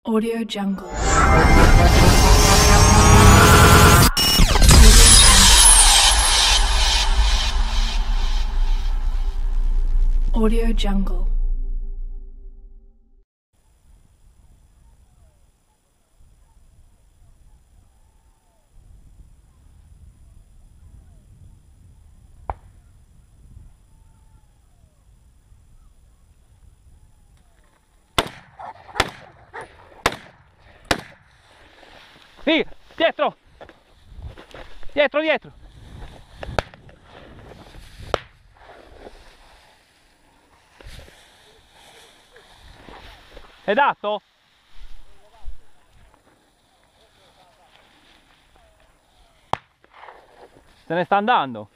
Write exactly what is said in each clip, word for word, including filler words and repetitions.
Audio Jungle. Audio Jungle. Sì, dietro! Dietro, dietro! È dato? Se ne sta andando.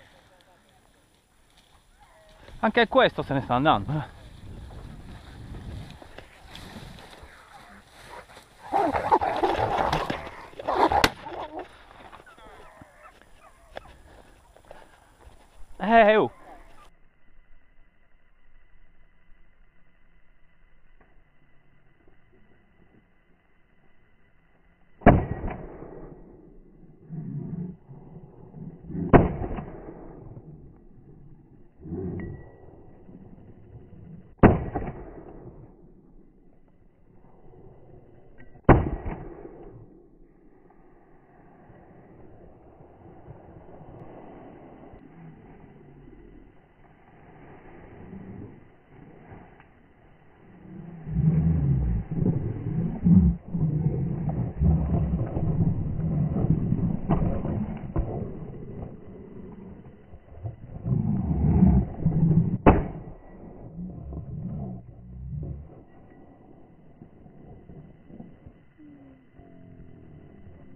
Anche questo se ne sta andando. Eh. Eh, uh.